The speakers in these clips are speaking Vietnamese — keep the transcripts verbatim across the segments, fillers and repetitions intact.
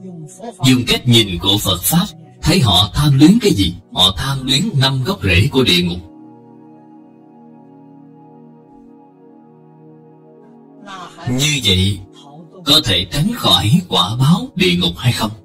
Dùng cách nhìn của Phật Pháp, thấy họ tham luyến cái gì? Họ tham luyến năm gốc rễ của địa ngục. Như vậy có thể tránh khỏi quả báo địa ngục hay không?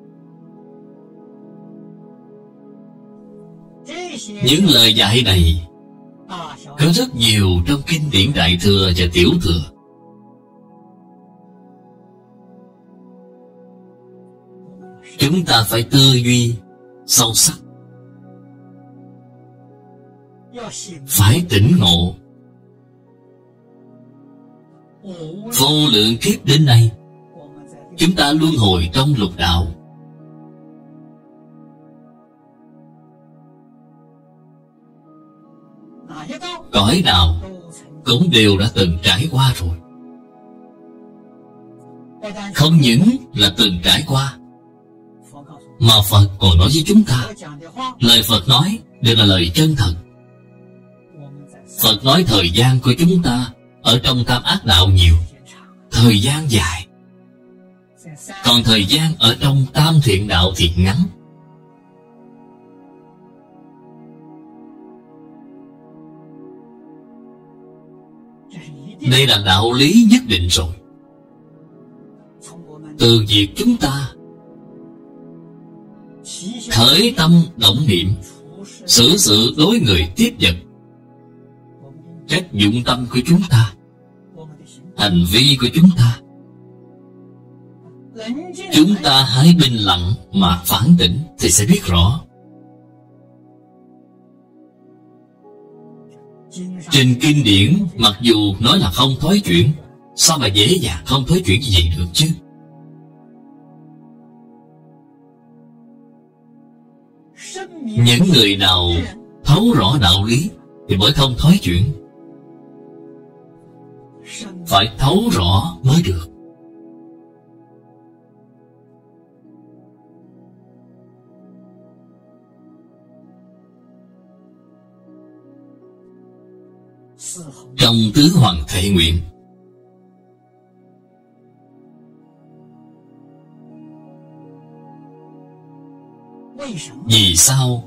Những lời dạy này có rất nhiều trong kinh điển Đại Thừa và Tiểu Thừa. Chúng ta phải tư duy sâu sắc, phải tỉnh ngộ. Vô lượng kiếp đến nay, chúng ta luân hồi trong lục đạo. Cõi nào cũng đều đã từng trải qua rồi. Không những là từng trải qua, mà Phật còn nói với chúng ta, lời Phật nói đều là lời chân thật. Phật nói thời gian của chúng ta ở trong tam ác đạo nhiều, thời gian dài. Còn thời gian ở trong tam thiện đạo thì ngắn. Đây là đạo lý nhất định rồi. Từ việc chúng ta khởi tâm động niệm, xử sự đối người tiếp vật, cách dụng tâm của chúng ta, hành vi của chúng ta, chúng ta hãy bình lặng mà phản tỉnh thì sẽ biết rõ. Trên kinh điển mặc dù nói là không thoái chuyển, sao mà dễ dàng không thoái chuyển như vậy được chứ? Những người nào thấu rõ đạo lý thì mới không thoái chuyển. Phải thấu rõ mới được. Trong tứ hoàng thệ nguyện, vì sao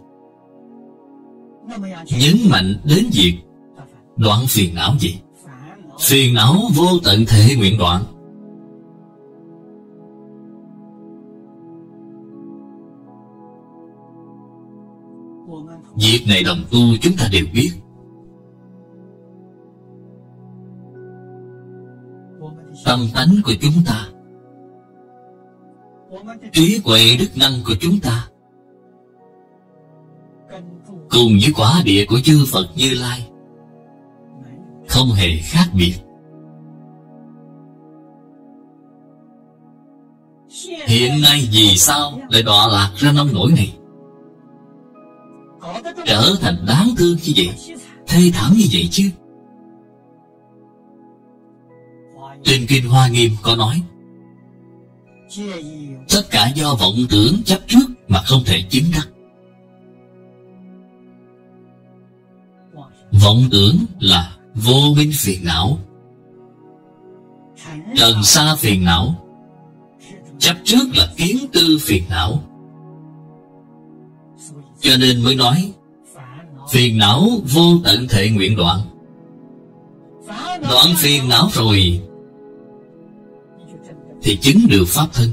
nhấn mạnh đến việc đoạn phiền não gì? Phiền não vô tận thệ nguyện đoạn. Việc này đồng tu chúng ta đều biết. Tâm tánh của chúng ta, trí huệ đức năng của chúng ta, cùng với quả địa của chư Phật Như Lai không hề khác biệt. Hiện nay vì sao lại đọa lạc ra nông nỗi này, trở thành đáng thương như vậy, thê thảm như vậy chứ? Trên Kinh Hoa Nghiêm có nói, tất cả do vọng tưởng chấp trước mà không thể chứng đắc. Vọng tưởng là vô minh phiền não, trần sa phiền não, chấp trước là kiến tư phiền não. Cho nên mới nói phiền não vô tận thệ nguyện đoạn. Đoạn phiền não rồi thì chứng được pháp thân.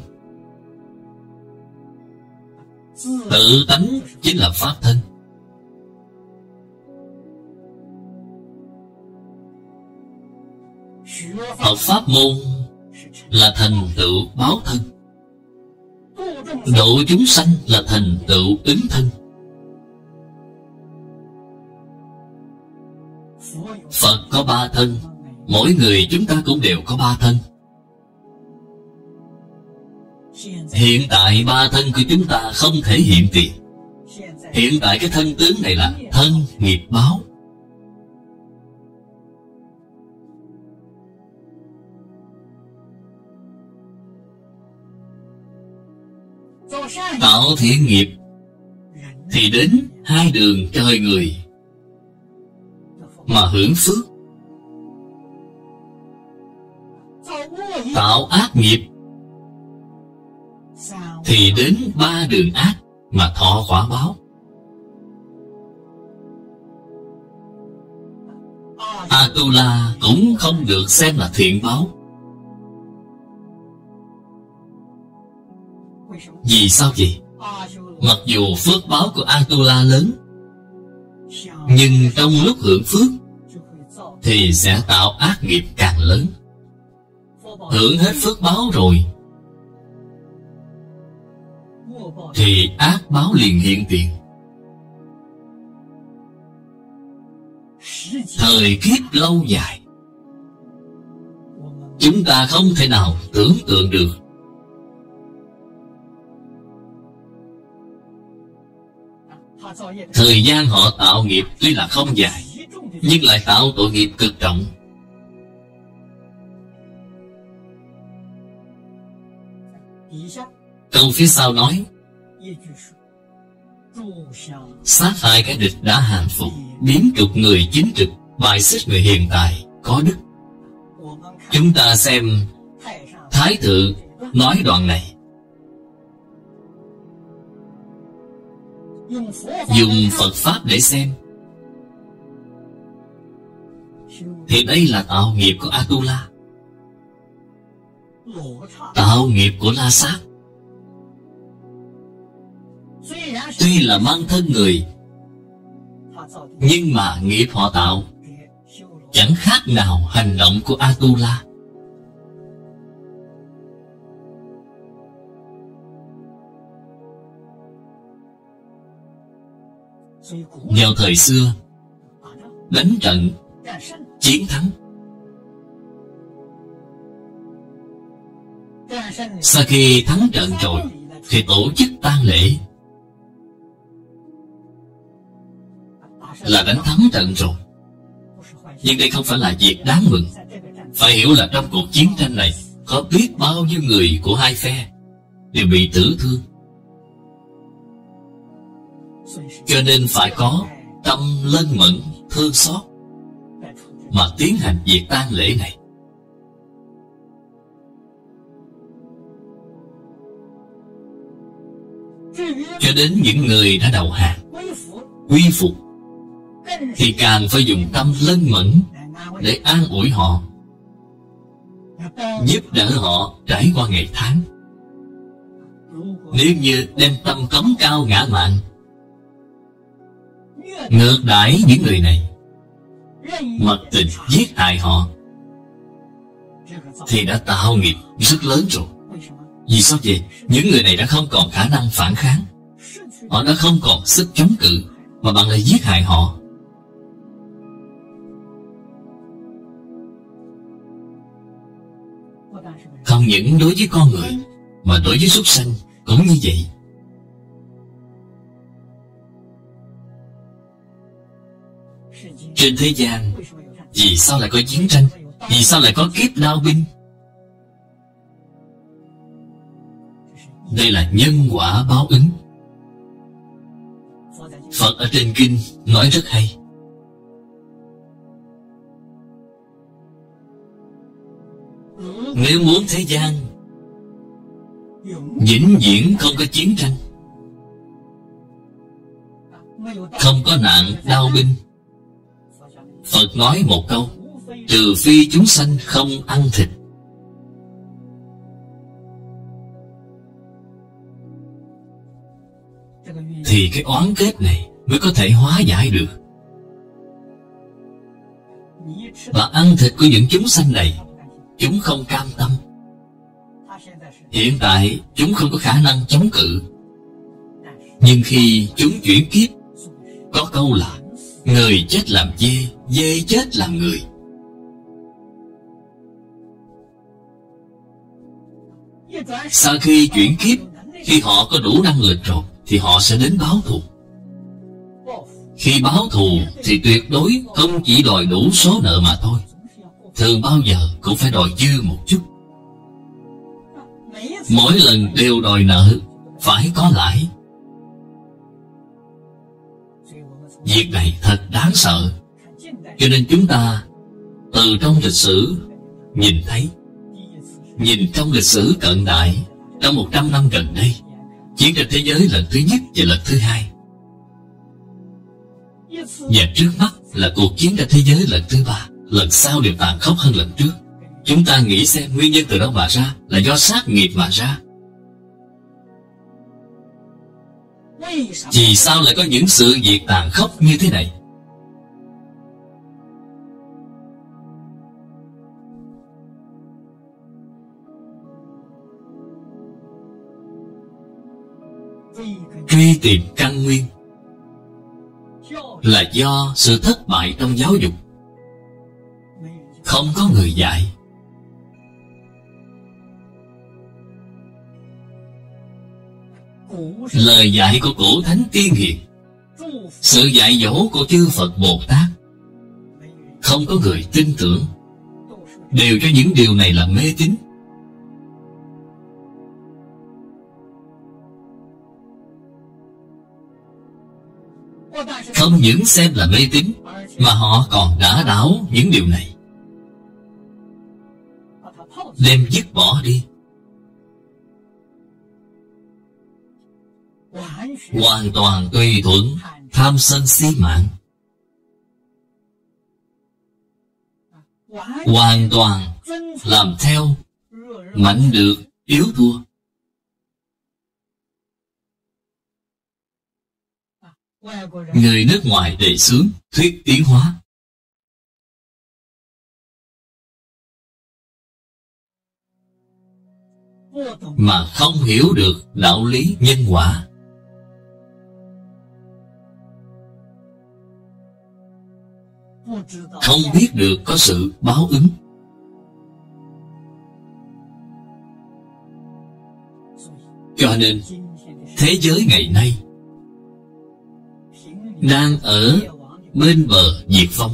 Tự tánh chính là pháp thân. Học pháp môn là thành tựu báo thân, độ chúng sanh là thành tựu ứng thân. Phật có ba thân, mỗi người chúng ta cũng đều có ba thân. Hiện tại ba thân của chúng ta không thể hiện tiền. Hiện tại cái thân tướng này là thân nghiệp báo. Tạo thiện nghiệp thì đến hai đường trời người mà hưởng phước. Tạo ác nghiệp thì đến ba đường ác mà thọ quả báo. Atula cũng không được xem là thiện báo. Vì sao vậy? Mặc dù phước báo của Atula lớn, nhưng trong lúc hưởng phước thì sẽ tạo ác nghiệp càng lớn. Hưởng hết phước báo rồi thì ác báo liền hiện tiền. Thời kiếp lâu dài, chúng ta không thể nào tưởng tượng được. Thời gian họ tạo nghiệp tuy là không dài, nhưng lại tạo tội nghiệp cực trọng. Câu phía sau nói: sát hại kẻ địch đã hàng phục, biến trục người chính trực, bài xích người hiền tài có đức. Chúng ta xem Thái Thượng nói đoạn này, dùng Phật Pháp để xem, thì đây là tạo nghiệp của Atula, tạo nghiệp của La Sát. Tuy là mang thân người, nhưng mà nghiệp họ tạo chẳng khác nào hành động của Atula. Vào thời xưa, đánh trận chiến thắng, sau khi thắng trận rồi thì tổ chức tang lễ, là đánh thắng trận rồi. Nhưng đây không phải là việc đáng mừng. Phải hiểu là trong cuộc chiến tranh này có biết bao nhiêu người của hai phe đều bị tử thương, cho nên phải có tâm lân mẫn thương xót mà tiến hành việc tang lễ này. Cho đến những người đã đầu hàng quy phục thì càng phải dùng tâm lân mẫn để an ủi họ, giúp đỡ họ trải qua ngày tháng. Nếu như đem tâm cống cao ngã mạn, ngược đãi những người này, mặc tình giết hại họ, thì đã tạo nghiệp rất lớn rồi. Vì sao vậy? Những người này đã không còn khả năng phản kháng, họ đã không còn sức chống cự, mà bạn lại giết hại họ. Không những đối với con người, mà đối với súc sanh cũng như vậy. Trên thế gian, vì sao lại có chiến tranh? Vì sao lại có kiếp đao binh? Đây là nhân quả báo ứng. Phật ở trên kinh nói rất hay. Nếu muốn thế gian vĩnh viễn không có chiến tranh, không có nạn đau binh, Phật nói một câu: trừ phi chúng sanh không ăn thịt. Thì cái oán kết này mới có thể hóa giải được. Và ăn thịt của những chúng sanh này, chúng không cam tâm. Hiện tại chúng không có khả năng chống cự, nhưng khi chúng chuyển kiếp, có câu là người chết làm dê, dê chết làm người. Sau khi chuyển kiếp, khi họ có đủ năng lực rồi, thì họ sẽ đến báo thù. Khi báo thù thì tuyệt đối không chỉ đòi đủ số nợ mà thôi, thường bao giờ cũng phải đòi dư một chút. Mỗi lần đều đòi nợ, phải có lãi. Việc này thật đáng sợ. Cho nên chúng ta từ trong lịch sử nhìn thấy, nhìn trong lịch sử cận đại, Trong một trăm năm gần đây, chiến tranh thế giới lần thứ nhất và lần thứ hai, và trước mắt là cuộc chiến tranh thế giới lần thứ ba, lần sau đều tàn khốc hơn lần trước. Chúng ta nghĩ xem nguyên nhân từ đâu mà ra? Là do sát nghiệp mà ra. Vì sao lại có những sự việc tàn khốc như thế này? Truy tìm căn nguyên là do sự thất bại trong giáo dục. Không có người dạy. Lời dạy của cổ thánh tiên hiền, sự dạy dỗ của chư Phật Bồ Tát, không có người tin tưởng, đều cho những điều này là mê tín. Không những xem là mê tín, mà họ còn đả đảo những điều này, đem dứt bỏ đi. Hoàn toàn tùy thuận tham sân si mạng, hoàn toàn làm theo mạnh được yếu thua. Người nước ngoài đề xướng thuyết tiến hóa. Mà không hiểu được đạo lý nhân quả. Không biết được có sự báo ứng. Cho nên thế giới ngày nay đang ở bên bờ diệt vong.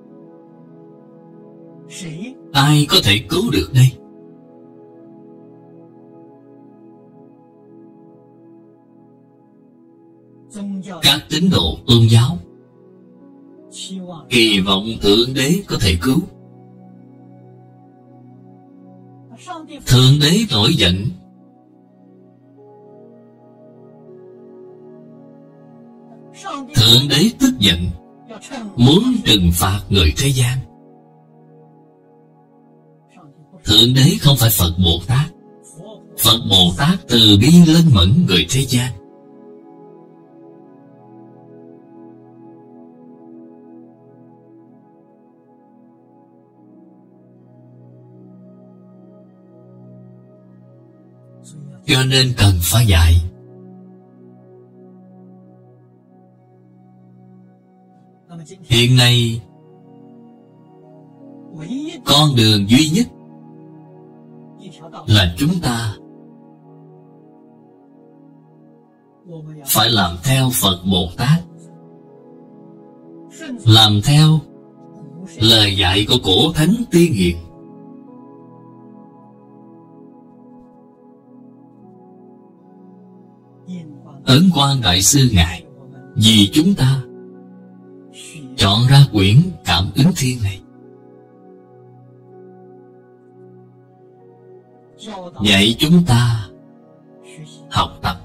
Ai có thể cứu được đây? Các tín đồ tôn giáo kỳ vọng Thượng Đế có thể cứu. Thượng Đế nổi giận, Thượng Đế tức giận, muốn trừng phạt người thế gian. Thượng Đế không phải Phật Bồ Tát. Phật Bồ Tát từ bi lên mẫn người thế gian. Cho nên cần phải dạy. Hiện nay con đường duy nhất là chúng ta phải làm theo Phật Bồ Tát, làm theo lời dạy của cổ thánh tiên hiền. Ấn Quang Đại Sư Ngài vì chúng ta chọn ra quyển Cảm Ứng Thiên này, dạy chúng ta học tập.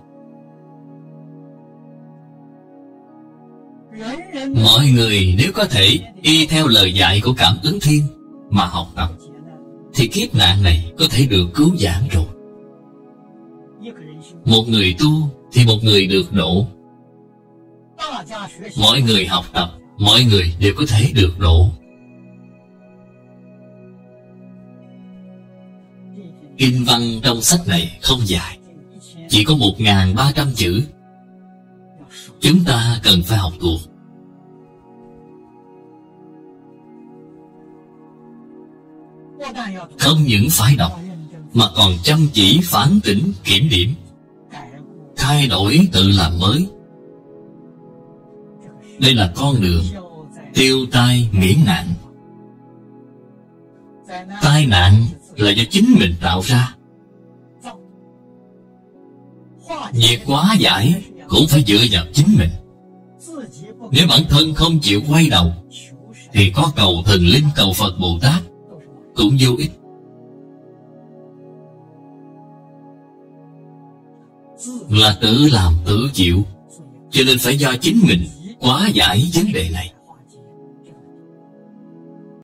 Mọi người nếu có thể y theo lời dạy của Cảm Ứng Thiên mà học tập, thì kiếp nạn này có thể được cứu vãn rồi. Một người tu thì một người được độ. Mọi người học tập, mọi người đều có thể được độ. Kinh văn trong sách này không dài, chỉ có một nghìn ba trăm chữ. Chúng ta cần phải học thuộc. Không những phải đọc, mà còn chăm chỉ phán tỉnh kiểm điểm, thay đổi tự làm mới. Đây là con đường tiêu tai miễn nạn. Tai nạn là do chính mình tạo ra. Việc hóa giải cũng phải dựa vào chính mình. Nếu bản thân không chịu quay đầu, thì có cầu thần linh, cầu Phật Bồ Tát cũng vô ích. là tự làm tự chịu. Cho nên phải do chính mình hóa giải vấn đề này.